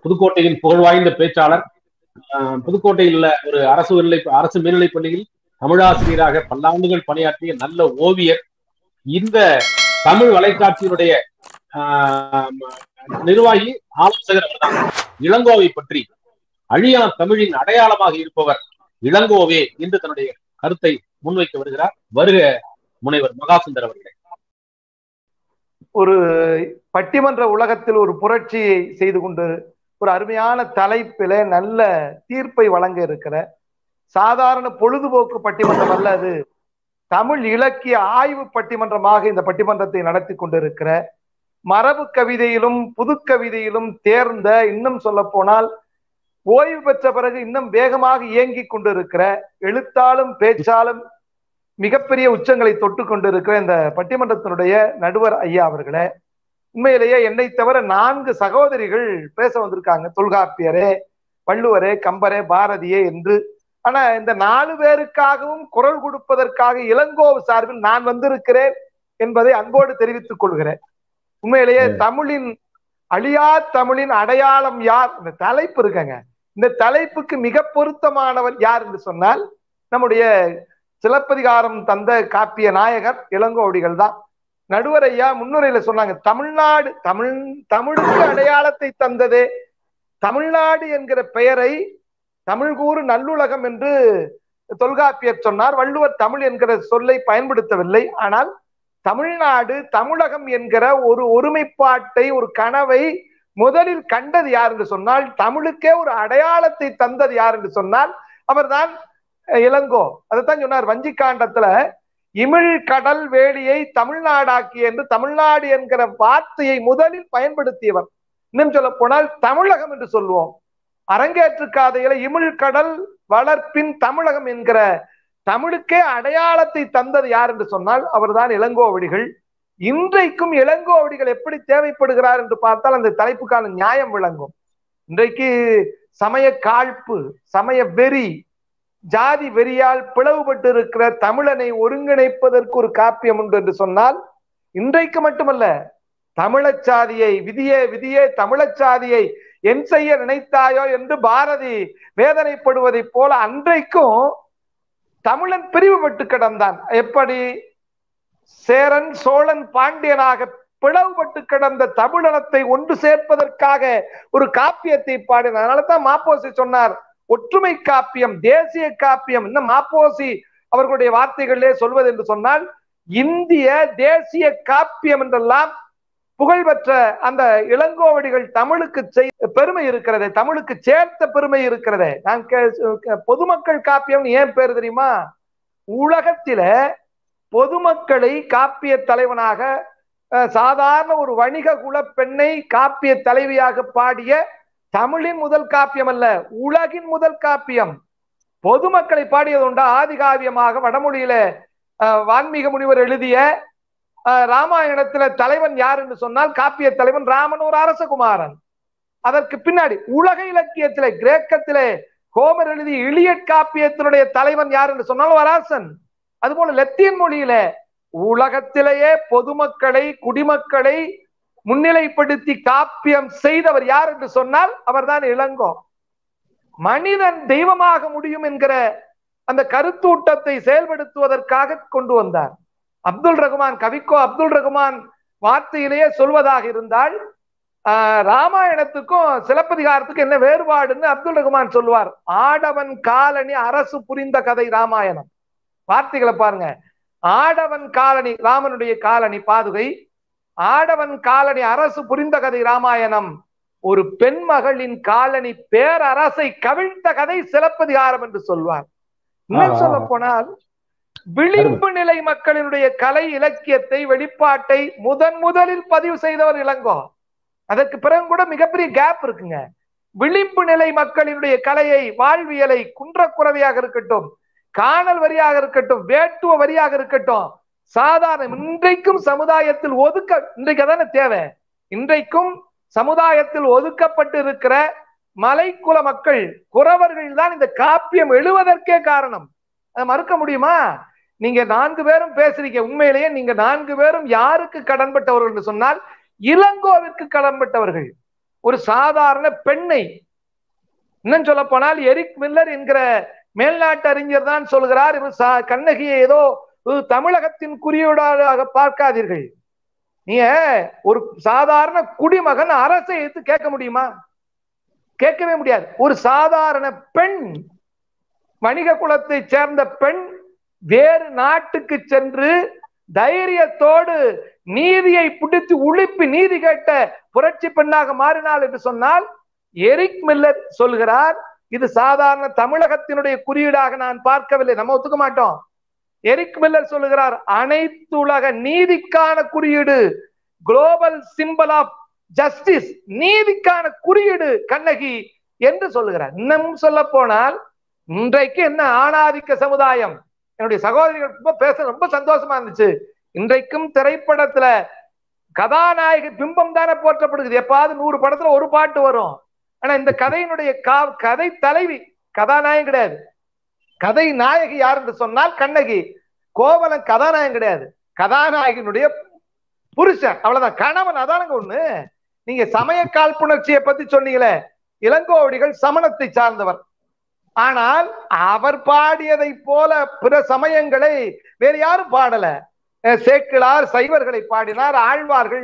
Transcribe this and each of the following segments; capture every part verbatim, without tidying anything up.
புதுக்கோட்டையின் புகழ்வாய்ந்த பேச்சாளர். புதுக்கோட்டையில் உள்ள ஒரு அரசு நிலை அரசு மேல்நிலைப் பள்ளியில் தமிழாசிரியராக பல்லாண்டுகள் பணியாற்றிய நல்ல ஓவியர். இந்த தமிழ் வலைக்காட்சியினுடைய நிர்வாகி ஆலோசகர் அவர்தான். இளங்கோவை பற்றி அழியா தமிழின் அடையாளமாக இருப்பவர் இளங்கோவே என்று தன்னுடைய கருத்தை முன்வைக்க வருகிறார். வருக முனைவர் மகாசுந்தர் அவர்களே. ஒரு பட்டிமன்ற உலகத்தில் ஒரு புரட்சியை செய்து கொண்டு ஒரு அருமையான தலைப்பில நல்ல தீர்ப்பை வழங்க இருக்கிற சாதாரண பொழுதுபோக்கு பட்டிமன்றம் அல்ல, அது தமிழ் இலக்கிய ஆய்வு பட்டிமன்றமாக இந்த பட்டிமன்றத்தை நடத்தி கொண்டிருக்கிற, மரபு கவிதையிலும் புது கவிதையிலும் தேர்ந்த, இன்னும் சொல்ல போனால் ஓய்வு பெற்ற பிறகு இன்னும் வேகமாக இயங்கி கொண்டிருக்கிற, எழுத்தாலும் பேச்சாலும் மிகப்பெரிய உச்சங்களை தொட்டு கொண்டிருக்கிற இந்த பட்டிமன்றத்தினுடைய நடுவர் ஐயா அவர்களே, உண்மையிலேயே என்னை தவிர நான்கு சகோதரிகள் பேச வந்திருக்காங்க. தொல்காப்பியரே, வள்ளுவரே, கம்பரே, பாரதியே என்று. ஆனா இந்த நாலு பேருக்காகவும் குரல் கொடுப்பதற்காக இளங்கோவு சார்பில் நான் வந்திருக்கிறேன் என்பதை அன்போடு தெரிவித்துக் கொள்கிறேன். உண்மையிலேயே தமிழின் அழியா தமிழின் அடையாளம் யார், இந்த தலைப்பு இருக்கங்க. இந்த தலைப்புக்கு மிக பொருத்தமானவர் யார் என்று சொன்னால் நம்முடைய சிலப்பதிகாரம் தந்த காப்பிய நாயகர் இளங்கோவடிகள் தான். நடுவர் ஐயா முன்னுரையில சொன்னாங்க, தமிழ்நாடு தமிழ் தமிழுக்கு அடையாளத்தை தந்ததே தமிழ்நாடு என்கிற பெயரை தமிழ் கூறு நல்லுலகம் என்று தொல்காப்பியர் சொன்னார். வள்ளுவர் தமிழ் என்கிற சொல்லை பயன்படுத்தவில்லை. ஆனால் தமிழ்நாடு தமிழகம் என்கிற ஒரு ஒருமைப்பாட்டை, ஒரு கனவை முதலில் கண்டது யார் என்று சொன்னால், தமிழுக்கே ஒரு அடையாளத்தை தந்தது யார் என்று சொன்னால் அவர்தான் இளங்கோ. அதைத்தான் சொன்னார் வஞ்சிக்காண்டத்துல, இமிழ் கடல் வேலியை தமிழ்நாடாக்கி என்று தமிழ்நாடு என்கிற வார்த்தையை முதலில் பயன்படுத்தியவர். இன்னும் சொல்ல போனால் தமிழகம் என்று சொல்லுவோம். அரங்கேற்று காதையில இமிழ் கடல் வளர்ப்பின் தமிழகம் என்கிற தமிழுக்கே அடையாளத்தை தந்தது யார் என்று சொன்னால் அவர்தான் இளங்கோவடிகள். இன்றைக்கும் இளங்கோவடிகள் எப்படி தேவைப்படுகிறார் என்று பார்த்தால் அந்த தலைப்புக்கான நியாயம் விளங்கும். இன்றைக்கு சமய காழ்ப்பு, சமய வெறி, ஜாதி வெறியால் பிளவுபட்டு இருக்கிற தமிழனை ஒருங்கிணைப்பதற்கு ஒரு காப்பியம் உண்டு என்று சொன்னால், இன்றைக்கு மட்டுமல்ல, தமிழச்சாதியை விதியே விதியே தமிழச்சாதியை என் செய்ய நினைத்தாயோ என்று பாரதி வேதனைப்படுவதை போல அன்றைக்கும் தமிழன் பிரிவுபட்டு கிடந்தான். எப்படி சேரன் சோழன் பாண்டியனாக பிளவுபட்டு கிடந்த தமிழனத்தை ஒன்று சேர்ப்பதற்காக ஒரு காப்பியத்தை பாடினார். அதனாலதான் மாப்போசி சொன்னார், ஒற்றுமை காப்பியம், தேசிய காப்பியம். இன்னும் மாப்போசி அவர்களுடைய வார்த்தைகளிலே சொல்வது என்று சொன்னால், இந்திய தேசிய காப்பியம் என்றெல்லாம் புகழ்பெற்ற அந்த இளங்கோவடிகள் தமிழுக்கு பெருமை இருக்கிறது, தமிழுக்கு சேர்த்த பெருமை இருக்கிறது. நான் பொதுமக்கள் காப்பியம் ஏன் பேர் தெரியுமா? உலகத்தில பொதுமக்களை காப்பிய தலைவனாக, சாதாரண ஒரு வணிக குல பெண்ணை காப்பிய தலைவியாக பாடிய தமிழின் முதல் காப்பியம் அல்ல, உலகின் முதல் காப்பியம். பொதுமக்களை பாடியது உண்டா? ஆதி காவியமாக வடமொழியில வான்மீக முனிவர் எழுதிய ராமாயணத்துல தலைவன் யார் என்று சொன்னால் காப்பிய தலைவன் ராமன், ஒரு அரசகுமாரன். அதற்கு பின்னாடி உலக இலக்கியத்திலே கிரேக்கத்திலே ஹோமர் எழுதிய இலியட் காப்பியத்தினுடைய தலைவன் யார் என்று சொன்னால் அரசன். அதுபோல லத்தீன் மொழியில உலகத்திலேயே பொதுமக்களை, குடிமக்களை முன்னிலைப்படுத்தி காப்பியம் செய்தவர் யார் என்று சொன்னால் அவர்தான் இளங்கோ. மனிதன் தெய்வமாக முடியும் என்கிற அந்த கருத்தூட்டத்தை செயல்படுத்துவதற்காக கொண்டு வந்தார். அப்துல் ரகுமான், கவிக்கோ அப்துல் ரகுமான் வார்த்தையிலேயே சொல்வதாக இருந்தால், ஆஹ் ராமாயணத்துக்கும் சிலப்பதிகாரத்துக்கும் என்ன வேறுபாடுன்னு அப்துல் ரகுமான் சொல்லுவார். ஆடவன் காலனி அரசு புரிந்த கதை ராமாயணம். வார்த்தைகளை பாருங்க. ஆடவன் காலனி ராமனுடைய காலனி பாதுகை, ஆடவன் காலனி அரசு புரிந்த கதை ராமாயணம். ஒரு பெண் மகளின் காலனி பேரரசை கவிழ்த்த கதை சிலப்பதிகாரம் என்று சொல்வார். இன்னும் சொல்ல போனால் விளிம்பு நிலை மக்களினுடைய கலை இலக்கியத்தை, வெளிப்பாட்டை முதன் முதலில் பதிவு செய்தவர் இளங்கோ. அதற்கு பிறகு கூட மிகப்பெரிய கேப் இருக்குங்க. விளிம்பு நிலை மக்களினுடைய கலையை, வாழ்வியலை, குன்றக்குறவையாக இருக்கட்டும், காணல் வரியாக இருக்கட்டும், வேட்டுவ வரியாக இருக்கட்டும், சாதாரண இன்றைக்கும் சமுதாயத்தில் ஒதுக்க, இன்றைக்கு அதான தேவை, இன்றைக்கும் சமுதாயத்தில் ஒதுக்கப்பட்டு இருக்கிற மலைக்குல மக்கள், குறவர்கள் தான் இந்த காப்பியம் எழுவதற்கே காரணம். அதை மறுக்க முடியுமா? நீங்க நான்கு பேரும் பேசுறீங்க, உண்மையிலேயே நீங்க நான்கு பேரும் யாருக்கு கடன்பட்டவர்கள் என்று சொன்னால் இளங்கோவிற்கு கடன்பட்டவர்கள். ஒரு சாதாரண பெண்ணை, இன்னும் சொல்ல போனால் எரிக் மில்லர் என்கிற மேல்நாட்டு அறிஞர் தான் சொல்கிறார், இவர் கண்ணகியை ஏதோ தமிழகத்தின் குறியீடாக பார்க்காதீர்கள். நீங்க ஒரு சாதாரண குடிமகன் அரசை எடுத்து கேட்க முடியுமா? கேட்கவே முடியாது. ஒரு சாதாரண பெண், வணிக குலத்தை சேர்ந்த பெண் வேறு நாட்டுக்கு சென்று தைரியத்தோடு நீதியை பிடித்து உழுப்பி நீதி கேட்ட புரட்சி பெண்ணாக மாறினாள் என்று சொன்னால், எரிக் மில்லர் சொல்கிறார் இது சாதாரண தமிழகத்தினுடைய குறியீடாக நான் பார்க்கவில்லை. நம்ம ஒத்துக்க மாட்டோம். எரிக் மில்லர் சொல்லுகிறார் அனைத்துலக நீதிக்கான குறியீடு, குளோபல் சிம்பல் ஆஃப் ஜஸ்டிஸ், நீதிக்கான குறியீடு கண்ணகி என்று சொல்லுகிறார். இன்னும் சொல்ல போனால் இன்றைக்கு என்ன ஆணாதிக்க சமுதாயம், என்னுடைய சகோதரிகள் பேச ரொம்ப சந்தோஷமா இருந்துச்சு. இன்றைக்கும் திரைப்படத்துல கதாநாயகி பிம்பம் தானே போற்றப்படுகிறது. எப்பாவது நூறு படத்துல ஒரு பாட்டு வரும். ஆனா இந்த கதையினுடைய கதை தலைவி கதாநாயகம் கிடையாது. கதை நாயகி யார் என்று சொன்னால் கண்ணகி. கோவலன் கதாநாயகம் கிடையாது, கதாநாயகனுடைய புருஷன், அவ்வளவுதான், கணவன். அதானுங்க ஒண்ணு. நீங்க சமய காழ்ப்புணர்ச்சியை பத்தி சொன்னீங்களே, இளங்கோவடிகள் சமணத்தை சார்ந்தவர். ஆனால் அவர் பாடியதை போல பிற சமயங்களை வேறு யாரும் பாடல. சேக்கிழார் சைவர்களை பாடினார், ஆழ்வார்கள்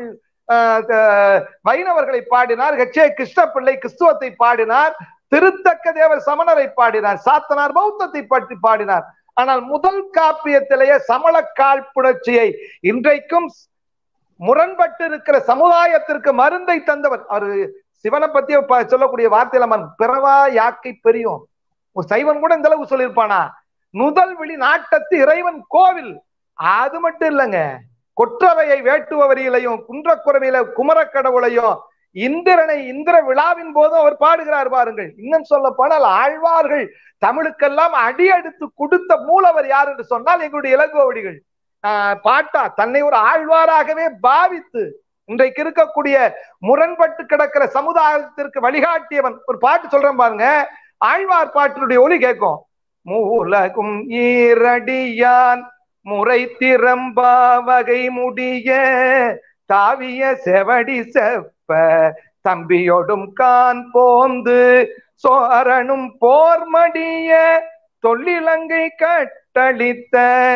வைணவர்களை பாடினார், ஹெச் ஏ கிருஷ்ணபிள்ளை கிறிஸ்துவத்தை பாடினார், திருத்தக்க தேவர் சமணரை பாடினார், சாத்தனார் பௌத்தத்தை பற்றி பாடினார். ஆனால் முதல் காப்பியத்திலேயே சமண காழ்ப்புணர்ச்சியை இன்றைக்கும் முரண்பட்டு இருக்கிற சமுதாயத்திற்கு மருந்தை தந்தவர். அவர் சிவனை பத்தி சொல்லக்கூடிய வார்த்தையில பிறவா யாக்கை பெரியோம், ஒரு சைவன் கூட இந்த அளவுக்கு சொல்லியிருப்பானா? முதல் விழி நாட்டத்து இறைவன் கோவில். அது மட்டும் இல்லைங்க, கொற்றவையை வேட்டுவரியிலையும் குன்றக்குறவையில குமரக்கடவுளையும் இந்திரனை இந்திர விழாவின் போதும் அவர் பாடுகிறார் பாருங்கள். இன்னும் சொல்ல போனால் ஆழ்வார்கள் தமிழுக்கெல்லாம் அடி எடுத்து கொடுத்த மூலவர் யார் என்று சொன்னால் எங்களுடைய இளங்கோவடிகள். ஆஹ் பாட்டா தன்னை ஒரு ஆழ்வாராகவே பாவித்து இன்றைக்கு இருக்கக்கூடிய முரண்பட்டு கிடக்கிற சமுதாயத்திற்கு வழிகாட்டியவன். ஒரு பாட்டு சொல்றேன் பாருங்க, ஆழ்வார் பாட்டினுடைய ஒலி கேட்கும். மூலகும் ஈரடியான் முறை திறம்பா வகை முடிய தாவிய செவடி செப்ப தம்பியோடும் கான் போந்து சோரனும் போர்மடிய தொல்லிலங்கை கட்டளித்த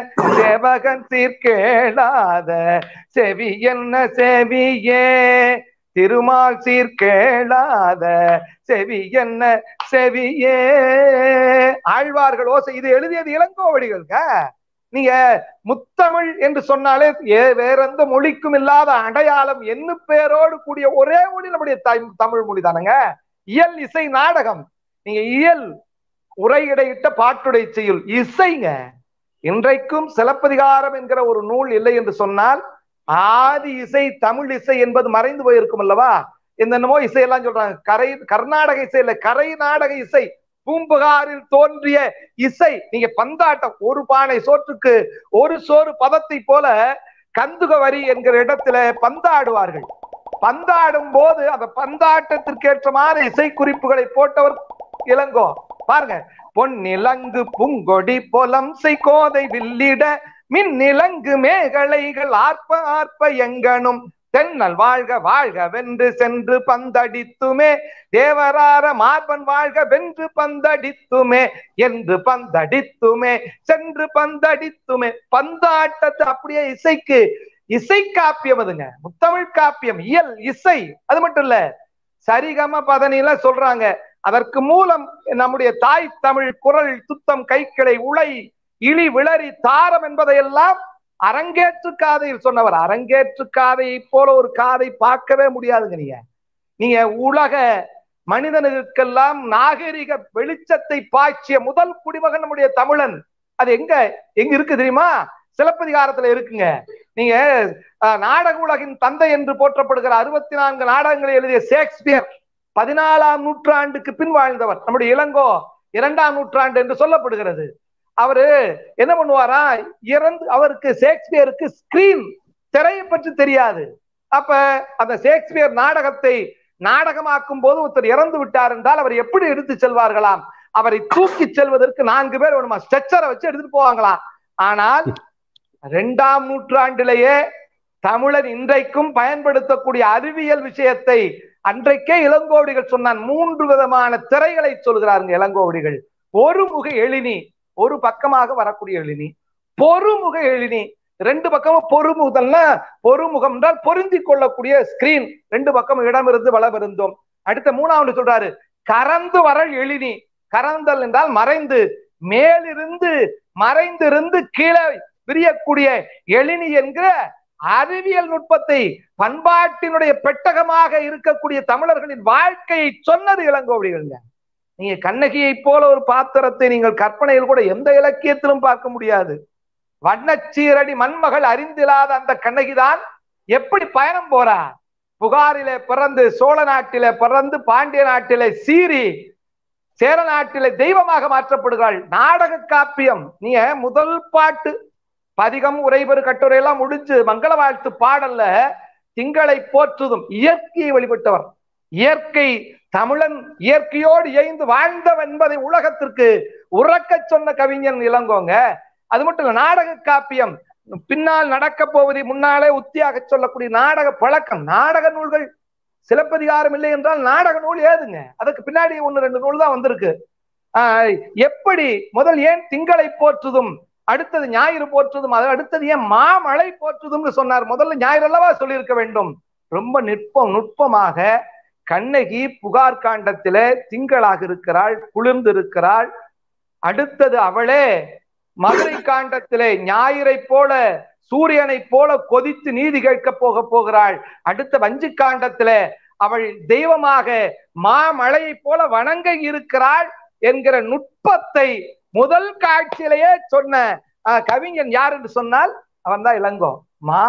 சேவகன் சீர்கேளாத செவி என்ன செவியே, திருமால் சீர்கேளாத செவி என்ன செவியே. ஆழ்வார்கள் ஓசை. இது எழுதியது இளங்கோவடிகளுங்க. நீங்க முத்தமிழ் என்று சொன்னாலே வேற எந்த மொழிக்கும் இல்லாத அடையாளம் என்ன பேரோடு கூடிய ஒரே மொழி நம்முடைய தமிழ் மொழி தானுங்க. இயல் இசை நாடகம். நீங்க இயல் உரையிடையிட்ட பாட்டுடை செய்யுள் இசைங்க. இன்றைக்கும் சிலப்பதிகாரம் என்கிற ஒரு நூல் இல்லை என்று சொன்னால் ஆதி இசை தமிழ் இசை என்பது மறைந்து போயிருக்கும் அல்லவா? என்னென்னமோ இசையெல்லாம் சொல்றாங்க. கரை கர்நாடக இசை இல்ல, கரை நாடக இசை, பூம்புகாரில் தோன்றிய இசை. நீங்க பந்தாட்டம், ஒரு பானை சோற்றுக்கு ஒரு சோறு பதத்தை போல கந்துக வரி என்கிற இடத்துல பந்தாடுவார்கள். பந்தாடும் போது அந்த பந்தாட்டத்திற்கு ஏற்றமான இசை குறிப்புகளை போட்டவர் இளங்கோ. பாருங்க, பொன்னிலங்கு பூங்கொடி பொலம் செய் கோதை வில்லிட மின் நிலங்கு மேகலைகள் ஆர்ப்ப ஆர்ப்ப எங்கனும் தென்னல் வாழ்க வாழ்க வென்று சென்று பந்தடித்துமே தேவரார மார்பன் வாழ்க வென்று பந்தடித்துமே என்று பந்தடித்துமே சென்று பந்தடித்துமே. பந்தாட்டத்தை அப்படியே இசைக்கு இசை காப்பியம் அதுங்க, முத்தமிழ் காப்பியம், இயல் இசை. அது மட்டும் இல்ல, சரிகம பதனில சொல்றாங்க. அதற்கு மூலம் நம்முடைய தாய் தமிழ் குரல் துத்தம் கைக்கிளை உலை இழி விளரி தாரம் என்பதையெல்லாம் அரங்கேற்று காதையில் சொன்னவர். அரங்கேற்று காதையை போல ஒரு காதை பார்க்கவே முடியாதுங்க. நீங்க நீங்க உலக மனிதனுக்கெல்லாம் நாகரிக வெளிச்சத்தை பாய்ச்சிய முதல் குடிமகன் நம்முடைய தமிழன். அது எங்க எங்க இருக்கு தெரியுமா? சிலப்பதிகாரத்துல இருக்குங்க. நீங்க நாடக உலகின் தந்தை என்று போற்றப்படுகிற அறுபத்தி நான்கு நாடகங்களை எழுதிய ஷேக்ஸ்பியர் பதினாலாம் நூற்றாண்டுக்கு பின் வாழ்ந்தவர். நம்முடைய இளங்கோ இரண்டாம் நூற்றாண்டு என்று சொல்லப்படுகிறது. அவரு என்ன பண்ணுவாரா, இறந்து அவருக்கு ஷேக்ஸ்பியருக்கு ஸ்கிரீன் திரையை பற்றி தெரியாது. அப்ப அந்த ஷேக்ஸ்பியர் நாடகத்தை நாடகமாக்கும் போது ஒருத்தர் இறந்து விட்டார் என்றால் அவர் எப்படி எடுத்து செல்வார்களாம்? அவரை தூக்கி செல்வதற்கு நான்கு பேர் வேணுமா, ஸ்ட்ரெச்சரை வச்சு எடுத்துட்டு போவாங்களாம். ஆனால் இரண்டாம் நூற்றாண்டிலேயே தமிழன் இன்றைக்கும் பயன்படுத்தக்கூடிய அறிவியல் விஷயத்தை அன்றைக்கே இளங்கோவடிகள் சொன்னான். மூன்று விதமான திரைகளை சொல்கிறாருங்க இளங்கோவடிகள். ஒரு முக எழினி, ஒரு பக்கமாக வரக்கூடிய எழினி. பொறுமுக எழினி, ரெண்டு பக்கமும் பொறுமுதல்னா பொறுமுகம் என்றால் பொருந்தி கொள்ளக்கூடிய ஸ்கிரீன், ரெண்டு பக்கம் இடம் இருந்து வளம் இருந்தோம். அடுத்த மூணாவது சொல்றாரு கறந்து வரல் எழினி. கறந்தல் என்றால் மறைந்து, மேலிருந்து மறைந்திருந்து கீழே விரியக்கூடிய எழினி என்கிற அறிவியல் நுட்பத்தை, பண்பாட்டினுடைய பெட்டகமாக இருக்கக்கூடிய தமிழர்களின் வாழ்க்கையை சொன்னது இளங்கோவடிகள். நீங்க கண்ணகியை போல ஒரு பாத்திரத்தை நீங்கள் கற்பனையில் கூட எந்த இலக்கியத்திலும் பார்க்க முடியாது. வண்ணச்சீரடி மண்மகள் அறிந்திலாத அந்த கண்ணகிதான் எப்படி பயணம் போறா? புகாரிலே பிறந்து, சோழ நாட்டிலே பிறந்து, பாண்டிய நாட்டிலே சீறி, சேர நாட்டிலே தெய்வமாக மாற்றப்படுகிறாள். நாடக காப்பியம். நீங்க முதல் பாட்டு பதிகம் உரைபெரு கட்டுரை எல்லாம் முடிஞ்சு மங்கள வாழ்த்து பாடல்ல திங்களை போற்றுதும், இயற்கையை வழிபட்டவர், இயற்கை தமிழன் இயற்கையோடு இயைந்து வாழ்ந்தவன் என்பதை உலகத்திற்கு உறக்க சொன்ன கவிஞன் இளங்கோங்க. அது மட்டும் இல்ல, நாடக காப்பியம், பின்னால் நடக்க போவதை முன்னாலே உத்தியாக சொல்லக்கூடிய நாடக பழக்கம். நாடக நூல்கள் சிலப்பதிகாரம் இல்லை என்றால் நாடக நூல் ஏதுங்க? அதுக்கு பின்னாடி ஒன்னு ரெண்டு நூல் தான் வந்திருக்கு. ஆஹ் எப்படி முதல் ஏன் திங்களை போற்றுதும், அடுத்தது ஞாயிறு போற்றுதும், அது அடுத்தது ஏன் மாமழை போற்றுதும்னு சொன்னார்? முதல்ல ஞாயிறு அல்லவா சொல்லியிருக்க வேண்டும். ரொம்ப நுட்பம் நுட்பமாக கண்ணகி புகார் காண்டத்திலே திங்களாக இருக்கிறாள், குளிர்ந்து இருக்கிறாள். அடுத்தது அவளே மதுரை காண்டத்திலே ஞாயிறை போல சூரியனை போல கொதித்து நீதி கேட்க போக போகிறாள். அடுத்த வஞ்சி காண்டத்திலே அவள் தெய்வமாக மாமழையை போல வணங்க இருக்கிறாள் என்கிற நுட்பத்தை முதல் காட்சியிலேயே சொன்ன கவிஞன் யார் என்று சொன்னால் அவன் தான் இளங்கோ. மா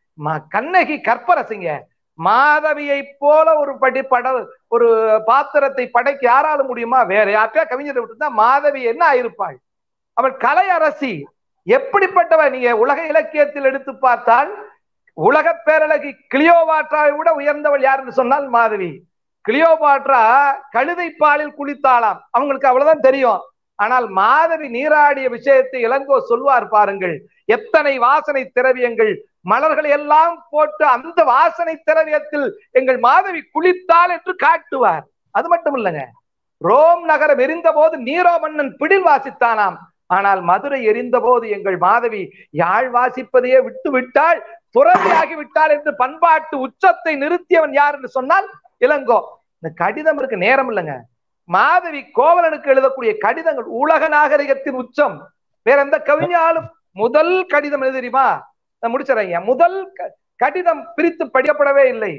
கண்ணகி கற்பரசிங்க. மாதவியை போல ஒரு படி பட ஒரு பாத்திரத்தை படைக்க யாரால முடியுமா? வேற யார்கிட்ட கவிஞரை விட்டுருந்தா மாதவி என்ன ஆயிருப்பாள்? அவள் கலை அரசி. எப்படிப்பட்டவன்? நீங்க உலக இலக்கியத்தில் எடுத்து பார்த்தால் உலக பேரழகி கிளியோபாட்ராவை விட உயர்ந்தவள் யாருன்னு சொன்னால் மாதவி. கிளியோபாட்ரா கழுதை பாலில் குளித்தாளாம், அவங்களுக்கு அவ்வளவுதான் தெரியும். ஆனால் மாதவி நீராடிய விஷயத்தை இளங்கோ சொல்வார் பாருங்கள். எத்தனை வாசனை திரவியங்கள், மலர்களை எல்லாம் போட்டு அந்த வாசனை திரவியத்தில் எங்கள் மாதவி குளித்தாள் என்று காட்டுவார். அது மட்டும் இல்லைங்க, ரோம் நகரம் எரிந்த போது நீரோ மன்னன் பிடில் வாசித்தானாம். ஆனால் மதுரை எரிந்த போது எங்கள் மாதவி யாழ் வாசிப்பதையே விட்டு விட்டாள், துறவியாகி விட்டாள் என்று பண்பாட்டு உச்சத்தை நிறுத்தியவன் யார் என்று சொன்னால் இளங்கோ. இந்த கடிதம் இருக்கு, நேரம் இல்லைங்க. மாதவி கோவலனுக்கு எழுதக்கூடிய கடிதங்கள் உலக நாகரிகத்தின் உச்சம். வேற எந்த கவிஞாலும் முதல் கடிதம் எழுத தெரியுமா? நான் முடிச்சிடறேன். முதல் கடிதம் பிரித்து படிக்கப்படவே இல்லை.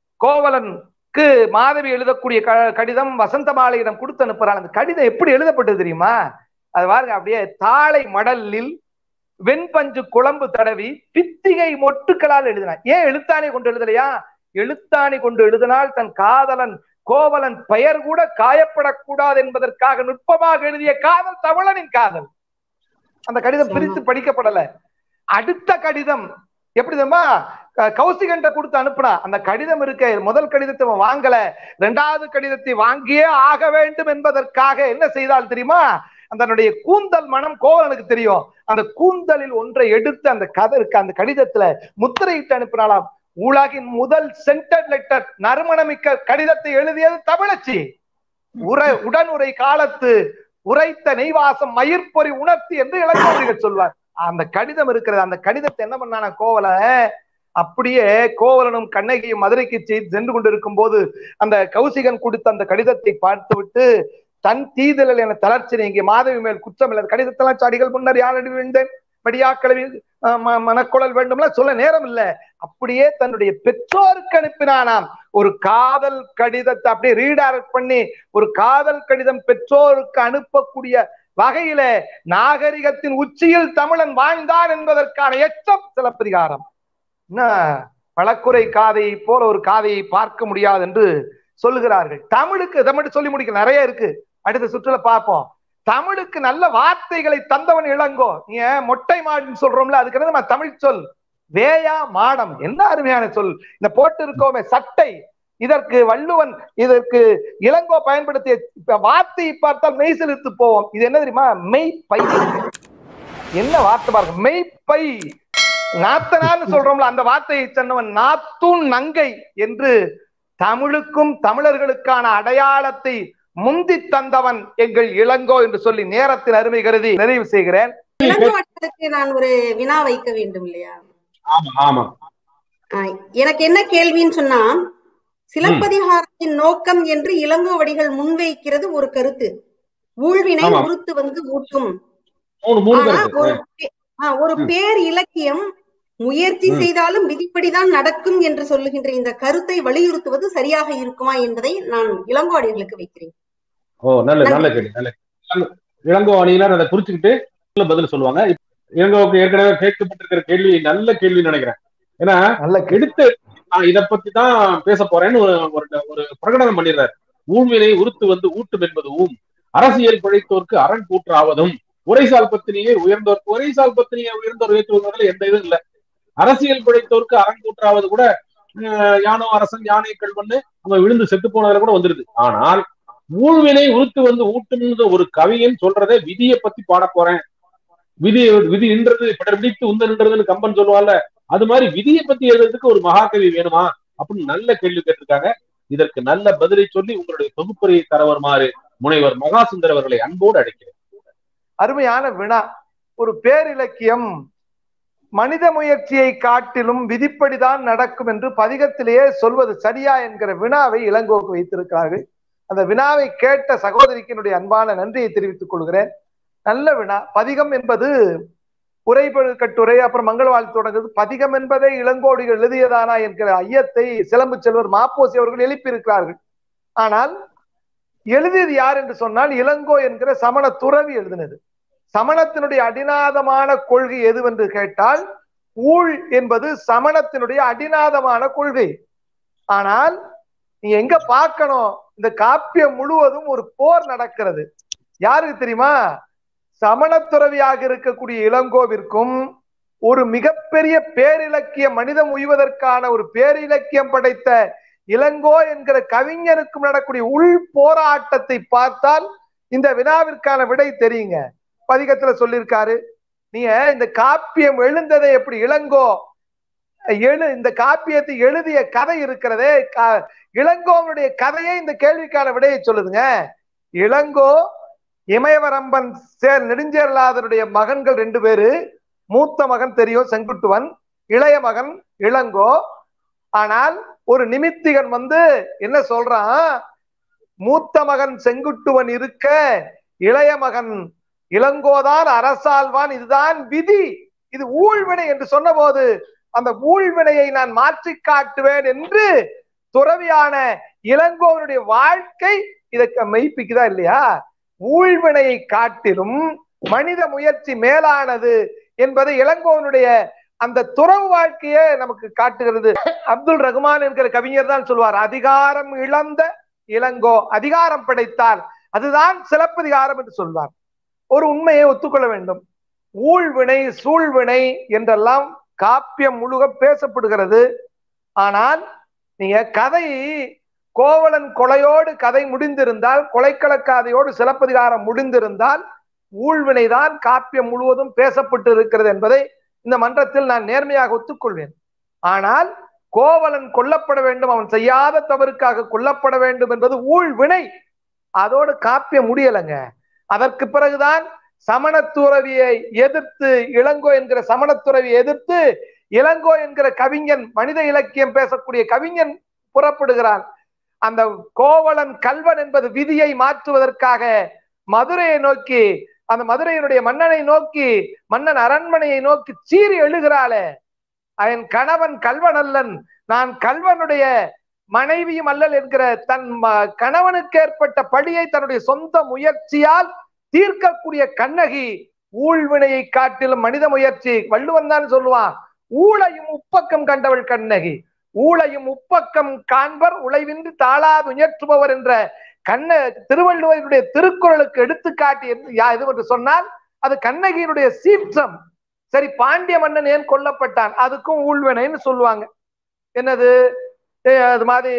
கோவலனுக்கு மாதவி எழுதக்கூடிய கடிதம் வசந்த மாலையிடம் கொடுத்து அனுப்புறாள். அந்த கடிதம் எப்படி எழுதப்பட்டது தெரியுமா? அது பாருங்க, அப்படியே தாளை மடலில் வெண்பஞ்சு குழம்பு தடவி பித்திகை மொட்டுக்களால் எழுதினார். ஏன் எழுத்தாணி கொண்டு எழுதலையா? எழுத்தாணி கொண்டு எழுதினால் தன் காதலன் கோவலன் பெயர் கூட காயப்படக்கூடாது என்பதற்காக நுட்பமாக எழுதிய காதல் தமிழனின் காதல். அந்த கடிதம் பிரித்து படிக்கப்படல. அடுத்த கடிதம் எப்படி தெரியுமா? கௌசிகன் கொடுத்து அனுப்புனா அந்த கடிதம் இருக்க, முதல் கடிதத்தை வாங்கல, இரண்டாவது கடிதத்தை வாங்கியே ஆக வேண்டும் என்பதற்காக என்ன செய்தால் தெரியுமா? அதனுடைய கூந்தல் மனம் கோவலனுக்கு தெரியும். அந்த கூந்தலில் ஒன்றை எடுத்து அந்த கதை இருக்கு அந்த கடிதத்துல முத்திரையிட்டு அனுப்பினாலாம். உலகின் முதல் சென்டர் லெட்டர் நறுமணமிக்க கடிதத்தை எழுதியது தமிழச்சி. உரை உடனுரை காலத்து உரைத்த நெய்வாசம் மயிர்பொறி உணர்த்தி என்று இளங்கோவடிகள் சொல்வார். அந்த கடிதம் இருக்கிறது. அந்த கடிதத்தை என்ன பண்ணான கோவலன், அப்படியே கோவலனும் கண்ணகியும் மதுரைக்கு சென்று கொண்டிருக்கும் போது அந்த கௌசிகன் கொடுத்த அந்த கடிதத்தை பார்த்து விட்டு தன் தீதலில் என தளர்ச்சி நீங்கி மாதவி மேல் குற்றம் இல்லை. கடிதத்தெல்லாம் சாடிகள் முன்னர் யாரடி விழுந்தேன் மடியாக்களவி மனக்குழல் வேண்டும்லாம் சொல்ல நேரம் இல்லை. அப்படியே தன்னுடைய பெற்றோருக்கு அனுப்பினானாம் ஒரு காதல் கடிதத்தை. அப்படியே ரீடைரக்ட் பண்ணி ஒரு காதல் கடிதம் பெற்றோருக்கு அனுப்பக்கூடிய வகையில நாகரிகத்தின் உச்சியில் தமிழன் வாழ்ந்தான் என்பதற்கான எச்சம் சிலப்பதிகாரம். பழக்குறை காதையை போல ஒரு காதையை பார்க்க முடியாது என்று சொல்லுகிறார்கள். தமிழுக்கு தமிழ் சொல்லி முடிக்க நிறைய இருக்கு, அடுத்த சுற்றுல பார்ப்போம். தமிழுக்கு நல்ல வார்த்தைகளை தந்தவன் இளங்கோ. நீங்க மொட்டை மாடுன்னு சொல்றோம்ல, அதுக்கு நம்ம தமிழ் சொல் வேயா மாடம். என்ன அருமையான சொல். இந்த போட்டு இருக்கோமே சட்டை, இதற்கு வள்ளுவன் இதற்கு இளங்கோ பயன்படுத்திய வார்த்தையை பார்த்தால் மெய் செலுத்து போவோம். இது என்ன தெரியுமா? மெய்ப்பை. என்ன வார்த்தை பாருங்க, மெய்ப்பை. நாத்தனான்னு சொல்றோம்ல, அந்த வார்த்தையை சொன்னவன் நாத்தூன் நங்கை என்று தமிழுக்கும் தமிழர்களுக்கான அடையாளத்தை முந்தி தந்தவன் எங்கள் இளங்கோ என்று சொல்லி நேரத்தின் அருமை கருதி நிறைவு செய்கிறேன். நான் ஒரு வினா வைக்க வேண்டும் இல்லையா? ஆமா ஆமா. எனக்கு என்ன கேள்வின்னு சொன்னா, சிலப்பதிகாரத்தின் நோக்கம் என்று இளங்கோவடிகள் முன்வைக்கிறது ஒரு கருத்து, ஊழ்வினை உறுத்து வந்து ஊட்டும். ஒரு பேர் இலக்கியம் முயற்சி செய்தாலும் விதிப்படிதான் நடக்கும் என்று சொல்லுகின்ற இந்த கருத்தை வலியுறுத்துவது சரியாக இருக்குமா என்பதை நான் இளங்கோவடிகளுக்கு வைக்கிறேன். ஓ, நல்ல நல்ல கேள்வி. நல்ல இளங்கோ அணியினர் அதை குறிச்சுக்கிட்டு பதில் சொல்லுவாங்க. இளங்கோவுக்கு ஏற்கனவே கேட்கப்பட்டிருக்கிற கேள்வி நல்ல கேள்வி நினைக்கிறேன். ஏன்னா எடுத்து நான் இதை பத்தி தான் பேச போறேன்னு ஒரு பிரகடனம் பண்ணிடுறாரு. ஊழ்வினை உறுத்து வந்து ஊட்டும் என்பது ஊம், அரசியல் பிழைத்தோருக்கு அரண் கூற்றாவதும், உரைசால் பத்தினியே உயர்ந்தோருக்கு உரைசால் பத்தினியை உயர்ந்தோர் ஏற்றுவதில் எந்த இதுவும் இல்லை. அரசியல் பிழைத்தோருக்கு அரண் கூற்றாவது கூட யானோ அரசன் யானை கல்வன்னு அவன் விழுந்து செத்து போனதுல கூட வந்துருது. ஆனால் ஊழ்வினை உறுத்து வந்து ஊட்டும்ன்ற ஒரு கவிஞன் சொல்றதை விதியை பத்தி பாட போறேன், விதி விதி நின்றது பிடித்து உந்த நின்றதுன்னு கம்பன் சொல்லுவாள்ல, அது மாதிரி விதியை பத்தி எழுதுறதுக்கு ஒரு மகாகவி வேணுமா அப்படின்னு நல்ல கேள்வி கேட்டிருக்காங்க. இதற்கு நல்ல பதிலை சொல்லி உங்களுடைய தொகுப்புரையை தர வருமாறு முனைவர் மகாசுந்தர் அவர்களை அன்போடு அழைக்கிறேன். அருமையான வினா. ஒரு பேரிலக்கியம் மனித முயற்சியை காட்டிலும் விதிப்படிதான் நடக்கும் என்று பதிகத்திலேயே சொல்வது சரியா என்கிற வினாவை இளங்கோவுக்கு வைத்திருக்கிறார்கள். அந்த வினாவை கேட்ட சகோதரிக்கு என்னுடைய அன்பான நன்றியை தெரிவித்துக் கொள்கிறேன். நல்ல வினா. பதிகம் என்பது உரைபடு கட்டுரை, அப்புறம் மங்கள வாழ்த்து தொடங்குது. பதிகம் என்பதை இளங்கோடிகள் எழுதியதானா என்கிற ஐயத்தை சிலம்பு செல்வர் மாப்போசி அவர்கள் எழுப்பியிருக்கிறார்கள். ஆனால் எழுதியது யார் என்று சொன்னால் இளங்கோ என்கிற சமண துறவி எழுதினது. சமணத்தினுடைய அடிநாதமான கொள்கை எதுவென்று கேட்டால் ஊழ் என்பது சமணத்தினுடைய அடிநாதமான கொள்கை. ஆனால் நீங்க எங்க பார்க்கணும், இந்த காப்பியம் முழுவதும் ஒரு போர் நடக்கிறது. யாருக்கு தெரியுமா? சமணத்துறவியாக இருக்கக்கூடிய இளங்கோவிற்கும் ஒரு மிகப்பெரிய பேரிலக்கிய மனிதம் உய்வதற்கான ஒரு பேரிலக்கியம் படைத்த இளங்கோ என்கிற கவிஞனுக்கும் நடக்கூடிய உள் போராட்டத்தை பார்த்தால் இந்த வினாவிற்கான விடை தெரியுங்க. பதிகத்துல சொல்லியிருக்காரு. நீங்க இந்த காப்பியம் எழுந்ததை எப்படி இளங்கோ எழு இந்த காப்பியத்தை எழுதிய கதை இருக்கிறதே, இளங்கோவனுடைய கதையை இந்த கேள்விக்கான விடையை சொல்லுதுங்க. இளங்கோ இமயவரம்பன் சேர் நெடுஞ்சேரலாதனுடைய மகன்கள் ரெண்டு பேரு. மூத்த மகன் தெரியும் செங்குட்டுவன், இளைய மகன் இளங்கோ. ஆனால் ஒரு நிமித்திகன் வந்து என்ன சொல்றான், மூத்த மகன் செங்குட்டுவன் இருக்க இளைய மகன் இளங்கோதான் அரசாழ்வான், இதுதான் விதி, இது ஊழ்வினை என்று சொன்ன போது அந்த ஊழ்வினையை நான் மாற்றி காட்டுவேன் என்று துறவியான இளங்கோவனுடைய வாழ்க்கை இதற்கு மெய்ப்பிக்குதா இல்லையா? ஊழ்வினையை காட்டிலும் மனித முயற்சி மேலானது என்பதை இளங்கோவனுடைய அந்த துறவு வாழ்க்கையே நமக்கு காட்டுகிறது. அப்துல் ரகுமான் என்கிற கவிஞர் தான் சொல்வார், அதிகாரம் இழந்த இளங்கோ அதிகாரம் படைத்தால் அதுதான் சிலப்பதிகாரம் என்று சொல்வார். ஒரு உண்மையை ஒத்துக்கொள்ள வேண்டும். ஊழ்வினை சூழ்வினை என்றெல்லாம் காப்பியம் முழுக பேசப்படுகிறது. ஆனால் நீங்க கதை கோவலன் கொலையோடு கதை முடிந்திருந்தால், கொலைக்களக்காதையோடு சிலப்பதிகாரம் முடிந்திருந்தால் ஊழ்வினைதான் காப்பியம் முழுவதும் பேசப்பட்டு இருக்கிறது என்பதை இந்த மன்றத்தில் நான் நேர்மையாக ஒத்துக்கொள்வேன். ஆனால் கோவலன் கொல்லப்பட வேண்டும், அவன் செய்யாத தவறுக்காக கொல்லப்பட வேண்டும் என்பது ஊழ்வினை. அதோடு காப்பியம் முடியலைங்க. அதற்கு பிறகுதான் சமணத்துறவியை எதிர்த்து இளங்கோ என்கிற சமணத்துறவியை எதிர்த்து இளங்கோ என்கிற கவிஞன், மனித இலக்கியம் பேசக்கூடிய கவிஞன் புறப்படுகிறான். அந்த கோவலன் கல்வன் என்பது விதியை மாற்றுவதற்காக மதுரையை நோக்கி, அந்த மதுரையினுடைய மன்னனை நோக்கி, மன்னன் அரண்மனையை நோக்கி சீறி எழுகிறாளே, என் கணவன் கல்வன் அல்லன், நான் கல்வனுடைய மனைவியும் அல்லல் என்கிற தன் கணவனுக்கு ஏற்பட்ட பழியை தன்னுடைய சொந்த முயற்சியால் தீர்க்கக்கூடிய கண்ணகி ஊழ்வினையை காட்டிலும் மனித முயற்சி. வள்ளுவன் தான் சொல்லுவான், ஊழையும் உப்பக்கம் கண்டவள் கண்ணகி, ஊழையும் உப்பக்கம் காண்பர் உழைவின்றி தாளாது உயர்த்துபவர் என்ற கண்ண திருவள்ளுவருடைய திருக்குறளுக்கு எடுத்துக்காட்டி எது என்று சொன்னால் அது கண்ணகியினுடைய சீற்றம். சரி, பாண்டிய மன்னன் ஏன் கொல்லப்பட்டான், அதுக்கும் ஊழ்வினைன்னு சொல்லுவாங்க. என்னது, அது மாதிரி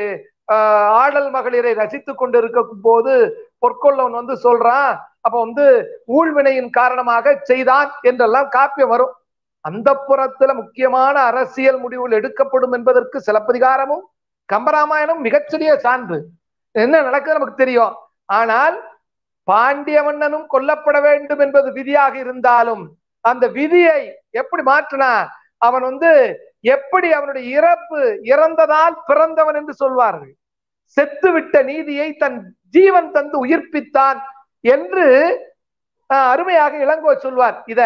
ஆஹ் ஆடல் மகளிரை ரசித்து கொண்டு இருக்கும் போது பொற்கொள்ளவன் வந்து சொல்றான், அப்ப வந்து ஊழ்வினையின் காரணமாக செய்தான் என்றெல்லாம் காப்பியம் வரும். அந்த புறத்துல முக்கியமான அரசியல் முடிவுகள் எடுக்கப்படும் என்பதற்கு சிலப்பதிகாரமும் கம்பராமாயணம் மிகச்சிறிய சான்று. என்ன நடக்குது நமக்கு தெரியும். ஆனால் பாண்டிய மன்னனும் கொல்லப்பட வேண்டும் என்பது விதியாக இருந்தாலும் அந்த விதியை எப்படி மாற்றினா, அவன் வந்து எப்படி அவனுடைய இறப்பு இறந்ததால் பிறந்தவன் என்று சொல்வார்கள். செத்துவிட்ட நீதியை தன் ஜீவன் தந்து உயிர்ப்பித்தான் என்று அருமையாக இளங்கோ சொல்வார். இத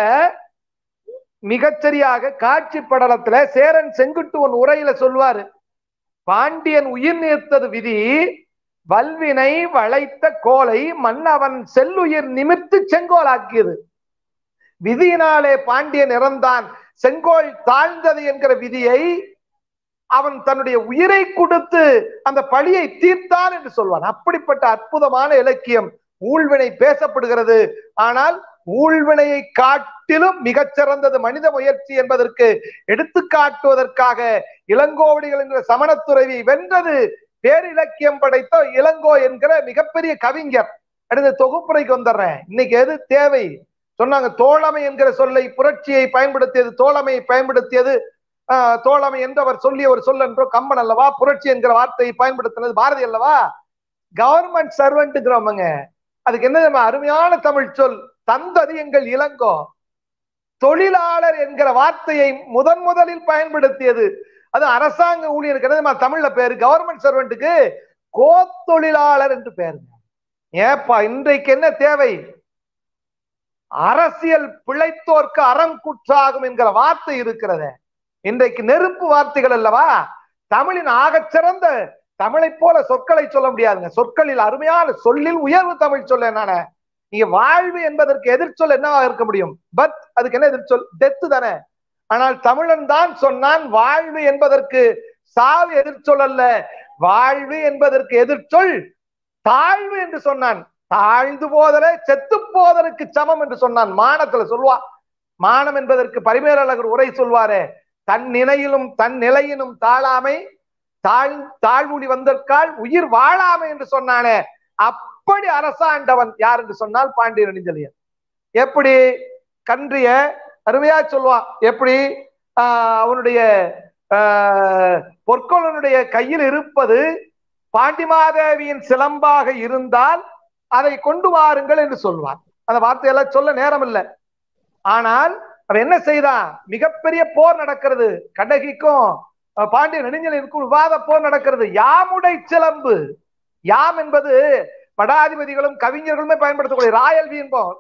மிகச்சரியாக காட்சி படலத்துல சேரன் செங்குட்டுவன் உரையில சொல்வாரு. பாண்டியன் உயிர் நீர்த்தது விதி, வல்வினை வளைத்த கோலை மன்னவன் செல்லுயிர் நிமிர்த்து செங்கோலாக்கியது. விதியினாலே பாண்டியன் இறந்தான், செங்கோல் தாழ்ந்தது என்கிற விதியை அவன் தன்னுடைய உயிரை கொடுத்து அந்த பழியை தீர்த்தான் என்று சொல்வான். அப்படிப்பட்ட அற்புதமான இலக்கியம். ஊழ்வினை பேசப்படுகிறது, ஆனால் ஊழ்வினையை காட்டிலும் மிகச்சிறந்தது மனித முயற்சி என்பதற்கு எடுத்து காட்டுவதற்காக இளங்கோவடிகள் என்கிற சமணத்துறவி வென்றது பேரிலக்கியம் படைத்த இளங்கோ என்கிற மிகப்பெரிய கவிஞர். அடுத்த தொகுப்புரைக்கு வந்துடுறேன். இன்னைக்கு எது தேவை சொன்னாங்க? தோழமை என்கிற சொல்லை புரட்சியை பயன்படுத்தியது, தோழமையை பயன்படுத்தியது ஆஹ் தோழமை என்றவர் சொல்லிய ஒரு சொல் என்றோ கம்பன் அல்லவா? புரட்சி என்கிற வார்த்தையை பயன்படுத்தினது பாரதி அல்லவா? கவர்மெண்ட் சர்வெண்ட்ங்கிறவங்க அதுக்கு என்ன அருமையான தமிழ் சொல் தந்தது எங்கள் இளங்கோ. தொழிலாளர் என்கிற வார்த்தையை முதன் முதலில் பயன்படுத்தியது அது அரசாங்க ஊழியருக்கு தமிழ்ல பேரு. கவர்மெண்ட் சர்வெண்ட்டுக்கு கோத்தொழிலாளர் என்று பேருங்க. ஏப்பா இன்றைக்கு என்ன தேவை? அரசியல் பிழைத்தோர்க்கு அறங்குற்றாகும் என்கிற வார்த்தை இருக்கிறத. இன்றைக்கு நெருப்பு வார்த்தைகள் அல்லவா? தமிழின் ஆகச்சிறந்த தமிழை போல சொற்களை சொல்ல முடியாதுங்க. சொற்களில் அருமையான சொல்லில் உயர்வு தமிழ் சொல்ல என்னன்னா, நீங்க வாழ்வு என்பதற்கு எதிர்ச்சொல் என்னவா இருக்க முடியும்? பட் அதுக்கு என்ன எதிர்ச்சொல்? டெத்து தானே. ஆனால் தமிழன் தான் சொன்னான் வாழ்வு என்பதற்கு சாவு எதிர்ச்சொல் அல்ல, வாழ்வு என்பதற்கு எதிர்ச்சொல் தாழ்வு என்று சொன்னான். தாழ்ந்து போதலே செத்து போதலுக்கு சமம் என்று சொன்னான். மானத்துல சொல்லுவான். மானம் என்பதற்கு பரிமேலழகர் உரை சொல்வாரே, தன் நிலையிலும் தன் நிலையினும் தாழாமை தாழ் தாழ்வுடி வந்தற்கால் உயிர் வாழாமை என்று சொன்னானே, அப்படி அரசாண்டவன் யார் என்று சொன்னால் பாண்டிய நெடுஞ்செழியன். எப்படி கன்றிய அருமையா சொல்லுவான். எப்படி ஆஹ் அவனுடைய ஆஹ் பொற்கொள்ளனுடைய கையில் இருப்பது பாண்டிமாதேவியின் சிலம்பாக இருந்தால் அதை கொண்டு வாருங்கள் என்று சொல்வான். அந்த வார்த்தையெல்லாம் சொல்ல நேரம் இல்லை. ஆனால் அவன் என்ன செய்தான்? மிகப்பெரிய போர் நடக்கிறது. கண்ணகிக்கும் பாண்டிய நெடுஞ்செழியனுக்கும் விவாத போர் நடக்கிறது. யாமுடை சிலம்பு. யாம் என்பது படாதிபதிகளும் கவிஞர்களுமே பயன்படுத்தக்கூடிய ராயல்வி என்போம்.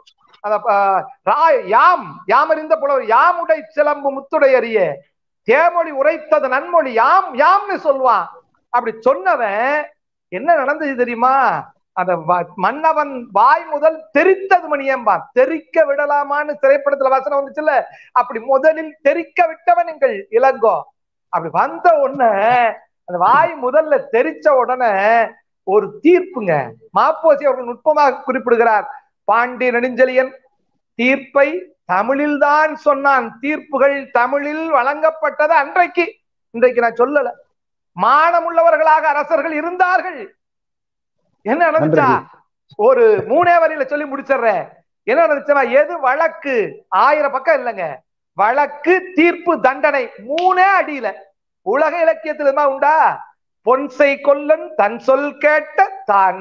யாம் யாமறிந்த புலவர் யாமுடை சிலம்பு முத்துடை அறிய தேமொழி உரைத்தது நன்மொழி யாம் யாம்னு சொல்வான். அப்படி சொன்னவன் என்ன நடந்தது தெரியுமா? அந்த மன்னவன் வாய் முதல் தெரித்தது மணியம்பான். தெரிக்க விடலாமான்னு திரைப்படத்துல வசனம் வந்துச்சுல்ல, அப்படி முதலில் தெரிக்க விட்டவன் எங்கள் இளங்கோ. அப்படி வந்த உடனே அந்த வாய் முதல்ல தெரிச்ச உடனே ஒரு தீர்ப்புங்க. மாப்போசி அவர்கள் நுட்பமாக குறிப்பிடுகிறார். பாண்டிய நெடுஞ்செழியன் தீர்ப்பை தமிழில் தான் சொன்னான். தீர்ப்புகள் தமிழில் வழங்கப்பட்டது அன்றைக்கு. இன்றைக்கு நான் சொல்லல. மானமுள்ளவர்களாக அரசர்கள் இருந்தார்கள். என்ன நடந்துச்சா? ஒரு மூணே வரியில சொல்லி முடிச்சிடுறேன். என்ன நடந்துச்சுன்னா, எது வழக்கு ஆயிரம் பக்கம் இல்லைங்க, வழக்கு தீர்ப்பு தண்டனை மூணே அடியில. உலக இலக்கியத்துல உண்டா? பொன்சை கொல்லன் தன் சொல் கேட்ட தான்.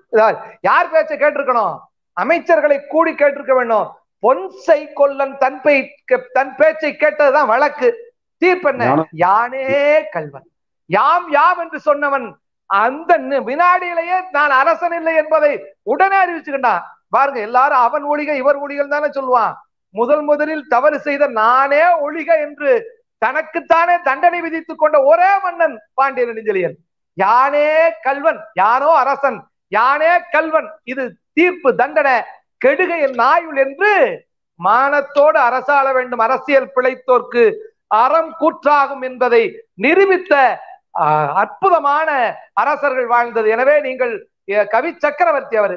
யார் பேச்ச கேட்டிருக்கணும்? அமைச்சர்களை கூடி கேட்டிருக்க வேண்டும். பொன்சை கொல்லன் தன் பே தன் பேச்சை கேட்டதுதான் வழக்கு. தீர்ப்பு என்ன? யானே கல்வன். யாம் யாம் என்று சொன்னவன் அந்த வினாடியிலேயே நான் அரசன் இல்லை என்பதை உடனே அறிவிச்சுக்கிட்டான். பாருங்க, எல்லாரும் அவன் ஒழிக இவர் ஒழிகள் தானே சொல்லுவான். முதல் முதலில் தவறு செய்த நானே ஒழிக என்று தனக்குத்தானே தண்டனை விதித்துக் கொண்ட ஒரே மன்னன் பாண்டிய நெடுஞ்செழியன். யானே கல்வன், யானோ அரசன், யானே கல்வன். இது தீர்ப்பு தண்டனை. கெடுக என் நாயுள் என்று மானத்தோடு அரசாள வேண்டும். அரசியல் பிழைத்தோர்க்கு அறம் கூற்றாகும் என்பதை நிரூபித்த அற்புதமான அரசர்கள் வாழ்ந்தது. எனவே நீங்கள் கவி சக்கரவர்த்தி அவர்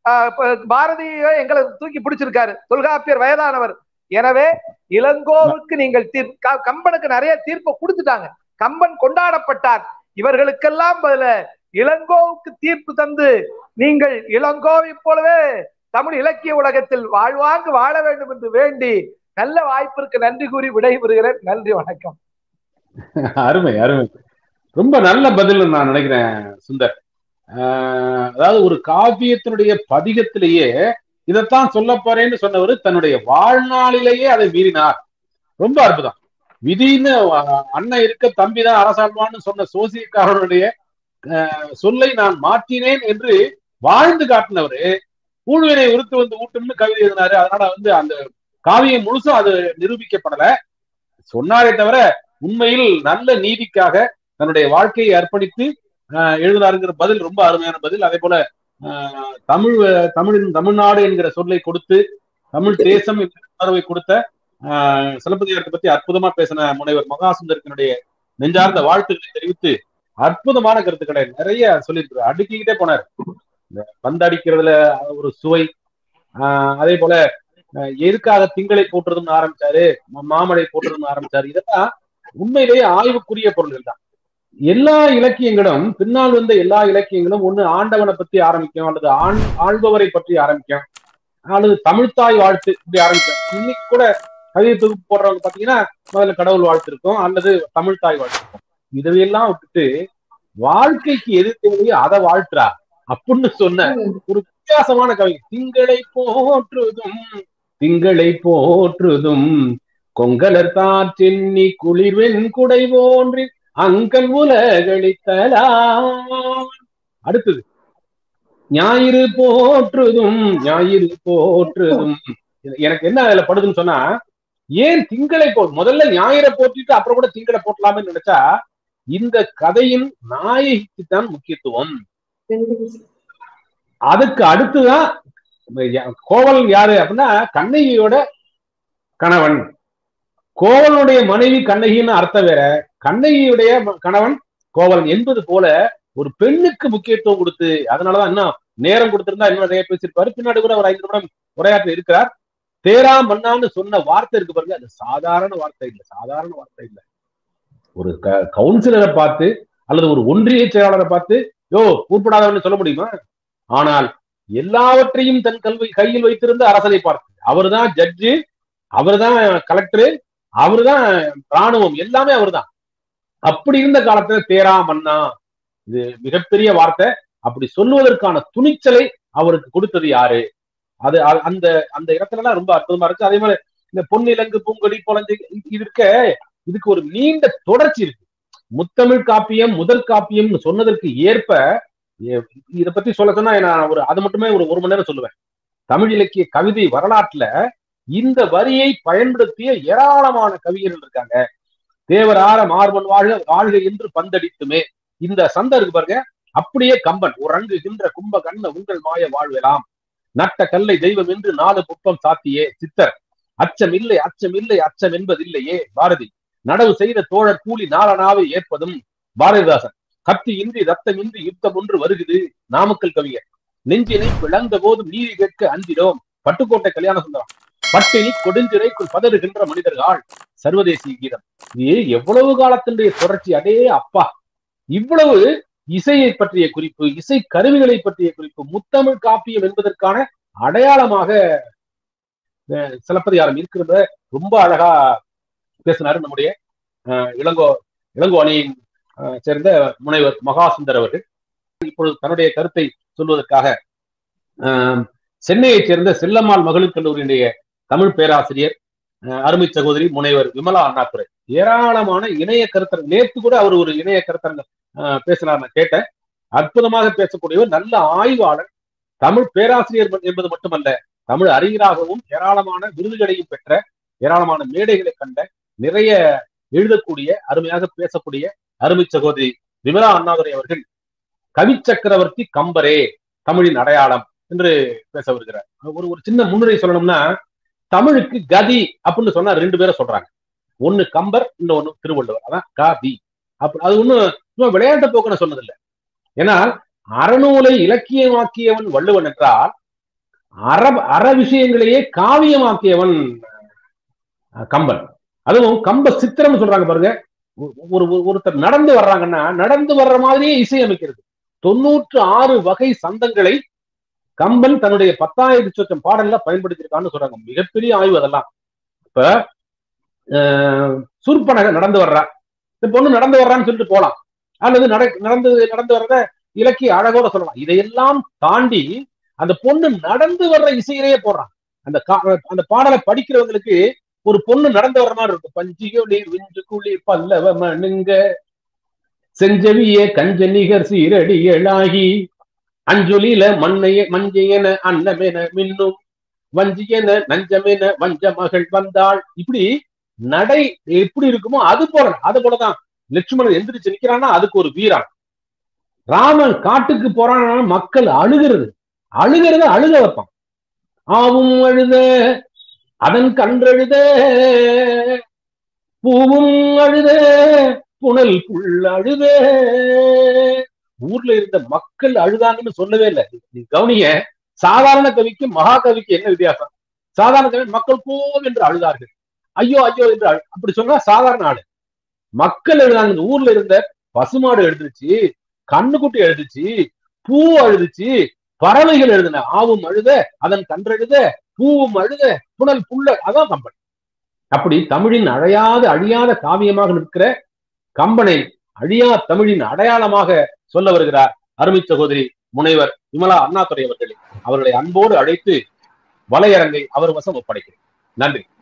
பாரதியை எங்களை தூக்கி பிடிச்சிருக்காரு. தொல்காப்பியர் வயதானவர். எனவே இளங்கோவுக்கு நீங்கள் கம்பனுக்கு நிறைய தீர்ப்பை கொடுத்துட்டாங்க. கம்பன் கொண்டாடப்பட்டார். இவர்களுக்கெல்லாம் பதில இளங்கோவுக்கு தீர்ப்பு தந்து நீங்கள் இளங்கோவை போலவே தமிழ் இலக்கிய உலகத்தில் வாழ்வாங்கு வாழ வேண்டும் என்று வேண்டி நல்ல வாய்ப்பிற்கு நன்றி கூறி விடைபெறுகிறேன். நன்றி, வணக்கம். அருமை அருமை. ரொம்ப நல்ல பதில் நான் நினைக்கிறேன் சுந்தர். ஆஹ் அதாவது ஒரு காவியத்தினுடைய பதிகத்திலேயே இதைத்தான் சொல்ல போறேன்னு சொன்னவர் தன்னுடைய வாழ்நாளிலேயே அதை மீறினார். ரொம்ப அற்புதம். விதின்னு அண்ணன் இருக்க தம்பிதான் அரசாழ்வான்னு சொன்ன சோசியக்காரனுடைய சொல்லை நான் மாற்றினேன் என்று வாழ்ந்து காட்டினவரு ஊழ்வினை உறுத்து வந்து ஊட்டும்னு கவிதை எழுதினாரு. அதனால வந்து அந்த காவியம் முழுசும் அது நிரூபிக்கப்படல, சொன்னாரே தவிர உண்மையில் நல்ல நீதிக்காக தன்னுடைய வாழ்க்கையை அர்ப்பணித்து ஆஹ் எழுதினாருங்கிற பதில் ரொம்ப அருமையான பதில். அதே போல ஆஹ் தமிழ் தமிழின் தமிழ்நாடு என்கிற சொல்லை கொடுத்து தமிழ் தேசம் என்கிற உணர்வை கொடுத்த ஆஹ் சிலப்பதிகாரத்தை பத்தி அற்புதமா பேசின முனைவர் மகாசுந்தரத்தினுடைய நெஞ்சார்ந்த வாழ்த்துக்களை தெரிவித்து அற்புதமான கருத்துக்களை நிறைய சொல்லியிருக்கிறார். அடுக்கிக்கிட்டே போனார். இந்த பந்தடிக்கிறதுல ஒரு சுவை, ஆஹ் அதே போல எதுக்காக திங்களை போட்டுறதுன்னு ஆரம்பிச்சாரு, மாமலை போட்டுறதுன்னு ஆரம்பிச்சாரு. இதெல்லாம் உண்மையிலேயே ஆய்வுக்குரிய பொருள்கள் தான். எல்லா இலக்கியங்களும் பின்னால் வந்த எல்லா இலக்கியங்களும் ஒண்ணு ஆண்டவனை பத்தி ஆரம்பிக்கும், அல்லது ஆண் ஆள்பவரை பற்றி ஆரம்பிக்கும், அல்லது தமிழ்த்தாய் வாழ்த்து இப்படி ஆரம்பிக்கும். இன்னைக்கு கூட கவிதை தொகுப்பு போடுறவங்க பாத்தீங்கன்னா முதல்ல கடவுள் வாழ்த்து இருக்கும், அல்லது தமிழ்த்தாய் வாழ்த்து இருக்கும். இதையெல்லாம் விட்டுட்டு வாழ்க்கைக்கு எது தேவையோ அதை வாழ்த்துறா அப்படின்னு சொன்ன ஒரு வித்தியாசமான கவி. திங்களை போற்றுதும் திங்களை போற்றுதும் கொங்கலர் தார் சென்னி குளிர்வெண் குடை போன்றி அங்கன் உலகளித்தலாம். அடுத்தது ஞாயிறு போற்றுதும் ஞாயிறு போற்றுதும். எனக்கு என்ன அதுல படுதுன்னு சொன்னா, ஏன் திங்களை போ முதல்ல ஞாயிறை போற்றிட்டு அப்புறம் கூட திங்களை போட்டலாமே நினைச்சா, இந்த கதையின் நாயகிக்கு தான் முக்கியத்துவம். அதுக்கு அடுத்துதான் கோவலன் யாரு அப்படின்னா கண்ணகியோட கணவன். கோவலனுடைய மனைவி கண்ணகின்னு அர்த்தம் வேற, கண்ணகியுடைய கணவன் கோவலன் என்பது போல ஒரு பெண்ணுக்கு முக்கியத்துவம் கொடுத்து, அதனாலதான் இன்னும் நேரம் கொடுத்திருந்தா இன்னும் நிறைய பேசியிருப்பாரு. பின்னாடி கூட ஒரு ஐந்து நிமிடம் உரையாற்ற இருக்கிறார். தேரா மன்னான்னு சொன்ன வார்த்தை இருக்கு பாருங்க, அது சாதாரண வார்த்தை இல்லை, சாதாரண வார்த்தை இல்லை. ஒரு கவுன்சிலரை பார்த்து அல்லது ஒரு ஒன்றிய செயலாளரை பார்த்து யோ உட்படாதவன்னு சொல்ல முடியுமா? ஆனால் எல்லாவற்றையும் தன் கல்வி கையில் வைத்திருந்த அரசனை பார்த்து, அவர் தான் ஜட்ஜு, அவர் தான் கலெக்டரு, அவரு தான் ராணுவம், எல்லாமே அவர் தான். அப்படி இருந்த காலத்துல தேரா மன்னா, இது மிகப்பெரிய வார்த்தை. அப்படி சொல்லுவதற்கான துணிச்சலை அவருக்கு கொடுத்தது யாரு? அது அந்த அந்த இடத்துலலாம் ரொம்ப அற்புதமா இருக்கு. அதே மாதிரி இந்த பொன்னிலங்கு பூங்கொடி பொலஞ்சு இது இருக்க, இதுக்கு ஒரு நீண்ட தொடர்ச்சி இருக்கு. முத்தமிழ் காப்பியம் முதல் காப்பியம் சொன்னதற்கு ஏற்ப இதை பத்தி சொல்ல சொன்னா நான் ஒரு அது மட்டுமே ஒரு ஒரு மணி நேரம் சொல்லுவேன். தமிழ் இலக்கிய கவிதை வரலாற்றுல இந்த வரியை பயன்படுத்திய ஏராளமான கவிஞர்கள் இருக்காங்க. தேவரார மார்பன் வாழ்க வாழ்க என்று பந்தடித்துமே, இந்த சந்தம் இருக்கு பாருங்க. அப்படியே கம்பன் உறங்குகின்ற கும்ப கண்ண உங்கள் மாய வாழ்வெலாம் நட்ட கல்லை தெய்வம் என்று நாலு புப்பம் சாத்தியே சித்தர் அச்சம் இல்லை அச்சம் இல்லை அச்சம் என்பதில்லையே பாரதி நடவு செய்த தோழர் கூலி நாலனாவை ஏற்பதும் பாரதிதாசன் கத்தி இன்றி ரத்தம் இன்றி யுத்தம் ஒன்று வருகுது நாமக்கல் கவிஞர் நெஞ்சினை விளந்த போதும் நீதி கேட்க அஞ்சிடோம் பட்டுக்கோட்டை கல்யாண சுந்தரம் பட்டினி கொடுஞ்சிறைக்குள் பதறுகின்ற மனிதர்கள் சர்வதேசிய கீதம். இது எவ்வளவு காலத்தினுடைய தொடர்ச்சி. அடே அப்பா, இவ்வளவு இசையை பற்றிய குறிப்பு, இசை கருவிகளை பற்றிய குறிப்பு, முத்தமிழ் காப்பியம் என்பதற்கான அடையாளமாக சிலப்பதிகாரம் இருக்கிறத ரொம்ப அழகா பேசினாரு நம்முடைய இளங்கோ இளங்கோ அணியின் சேர்ந்த முனைவர் மகாசுந்தர் அவர்கள். இப்பொழுது தன்னுடைய கருத்தை சொல்வதற்காக சென்னையைச் சேர்ந்த செல்லம்மாள் மகளிர் கல்லூரியினுடைய தமிழ் பேராசிரியர் அருமை சகோதரி முனைவர் விமலா அண்ணாதுரை ஏராளமான இணைய கருத்தரங்க, நேற்று கூட அவர் ஒரு இணைய கருத்தரங்க பேசினார், நான் கேட்டேன். அற்புதமாக பேசக்கூடியவர், நல்ல ஆய்வாளர், தமிழ் பேராசிரியர் என்பது மட்டுமல்ல, தமிழ் அறிஞராகவும் ஏராளமான விருதுகளையும் பெற்ற, ஏராளமான மேடைகளை கண்ட, நிறைய எழுதக்கூடிய, அருமையாக பேசக்கூடிய அருமை சகோதரி விமலா அண்ணாதுரை அவர்கள் கவி சக்கரவர்த்தி கம்பரே தமிழின் அடையாளம் என்று பேச வருகிறார். ஒரு ஒரு சின்ன முன்னுரை சொல்லணும்னா, தமிழுக்கு கதி அப்படின்னு சொன்னா ரெண்டு பேரை சொல்றாங்க. ஒண்ணு கம்பர், இன்னொன்னு திருவள்ளுவர். அதான் கதி. அப்ப அது ஒன்னும் விளையாட்டு போக்குன்னு சொன்னதில்லை. ஏன்னா அறநூலை இலக்கியமாக்கியவன் வள்ளுவன் என்றால் அற அற விஷயங்களையே காவியமாக்கியவன் கம்பன். அதுவும் கம்ப சித்திரம் சொல்றாங்க பாருங்க. ஒரு ஒருத்தர் நடந்து வர்றாங்கன்னா நடந்து வர்ற மாதிரியே இசை அமைக்கிறது. தொண்ணூற்று ஆறு வகை சந்தங்களை கம்பன் தன்னுடைய பத்தாயிரத்தி சொச்சம் பாடல்ல பயன்படுத்தியிருக்கான்னு சொல்றாங்க. மிகப்பெரிய ஆய்வு அதெல்லாம். இப்ப சுற்பனக நடந்து வர்றா, இந்த பொண்ணு நடந்து வர்றான்னு சொல்லிட்டு போலாம். அல்லது நட நடந்து நடந்து வர்றத இலக்கிய அழகோட சொல்லலாம். இதையெல்லாம் தாண்டி அந்த பொண்ணு நடந்து வர்ற இசையிலேயே போடுறான். அந்த அந்த பாடலை படிக்கிறவங்களுக்கு ஒரு பொண்ணு நடந்து வர்ற மாதிரி இருக்கும். பஞ்சியொளிர் விஞ்சு குளிர் பல்லவ மணுங்க செஞ்சவிய கஞ்சனிகர் சீரடிகளாகி அஞ்சொலியில மண்ணைய மஞ்சையன அன்னமென மின்னும் வஞ்சியன நஞ்சமென வஞ்ச மகள் வந்தாள். இப்படி நடை எப்படி இருக்குமோ அது போல அது போலதான் லட்சுமணன் எந்திரிச்சு நிக்கிறான்னா அதுக்கு ஒரு வீரம். ராமன் காட்டுக்கு போறான்னா மக்கள் அழுகிறது அழுகிறத அழுக வைப்பான். ஆவும் அழுத அதன் கன்றழுத பூவும் அழுத புனல் புல் அழுத. ஊர்ல இருந்த மக்கள் அழுதாங்கன்னு சொல்லவே இல்லை. நீ கவனிய, சாதாரண கவிக்கு மகாகவிக்கு என்ன வித்தியாசம்? சாதாரண கவி மக்கள் கோவம் என்று அழுதார்கள், ஐயோ ஐயோ என்று அப்படி சொன்னா சாதாரண ஆளு. மக்கள் எழுதாங்க. ஊர்ல இருந்த பசுமாடு எழுதுச்சு, கண்ணுக்குட்டி எழுதுச்சு, பூ அழுதுச்சு, பறவைகள் எழுதுன. ஆவும் அழுத அதன் கன்றெழுத பூவும் அழுத புனல் புல்ல. அதான் கம்பன். அப்படி தமிழின் அழையாத அழியாத காவியமாக நிற்கிற கம்பனை அழியா தமிழின் அடையாளமாக சொல்ல வருகிறார் அருமை சகோதரி முனைவர் விமலா அண்ணாதுரை அவர்களே. அவர்களை அன்போடு அழைத்து வலையரங்கை அவர் வசம் ஒப்படைக்கிறேன். நன்றி.